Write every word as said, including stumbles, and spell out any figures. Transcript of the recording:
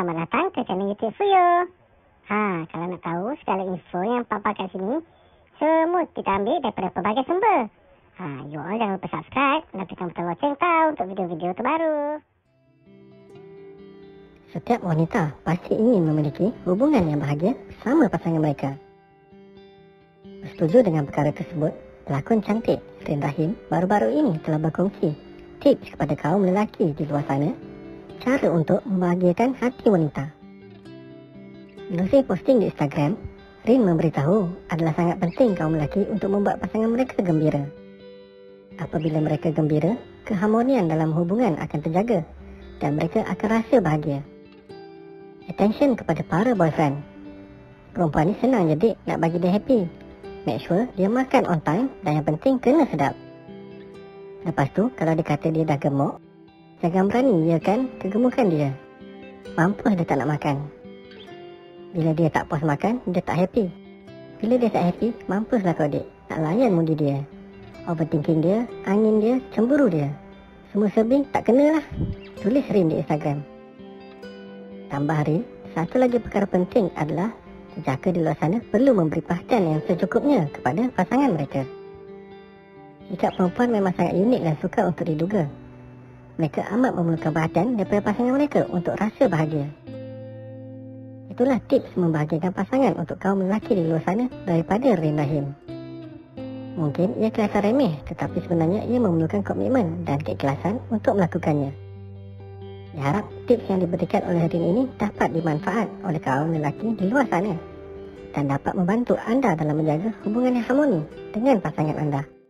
selamat datang ke channel YouTube Fuyo. Ha, kalau nak tahu segala info yang papa kat sini, semua kita ambil daripada pelbagai sumber. Ha, you all jangan lupa subscribe dan tekan butang loceng tau untuk video-video terbaru. Setiap wanita pasti ingin memiliki hubungan yang bahagia bersama pasangan mereka. Bersetuju dengan perkara tersebut, pelakon cantik Rin Rahim baru-baru ini telah berkongsi tips kepada kaum lelaki di luar sana, cara untuk membahagiakan hati wanita. Melalui posting di Instagram, Rin memberitahu adalah sangat penting kaum lelaki untuk membuat pasangan mereka gembira. Apabila mereka gembira, keharmonian dalam hubungan akan terjaga dan mereka akan rasa bahagia. Attention kepada para boyfriend. Perempuan ni senang je dik nak bagi dia happy. Make sure dia makan on time dan yang penting kena sedap. Lepas tu, kalau dia kata dia dah gemuk, jangan berani iakan kegemukan dia. Mampus dia tak nak makan. Bila dia tak puas makan, dia tak happy. Bila dia tak happy, mampuslah kau dik nak layan mudi dia. Overthinking dia, angin dia, cemburu dia. Semua serbi tak kenalah. Tulis Rin di Instagram. Tambah Rin, satu lagi perkara penting adalah jejaka di luar sana perlu memberi perhatian yang secukupnya kepada pasangan mereka. Sikap perempuan memang sangat unik dan sukar untuk diduga. Mereka amat memerlukan perhatian daripada pasangan mereka untuk rasa bahagia. Itulah tips membahagiakan pasangan untuk kaum lelaki di luar sana daripada Rin Rahim. Mungkin ia kelihatan remeh, tetapi sebenarnya ia memerlukan komitmen dan keikhlasan untuk melakukannya. Diharap tips yang diberikan oleh Rin ini dapat dimanfaat oleh kaum lelaki di luar sana dan dapat membantu anda dalam menjaga hubungan yang harmoni dengan pasangan anda.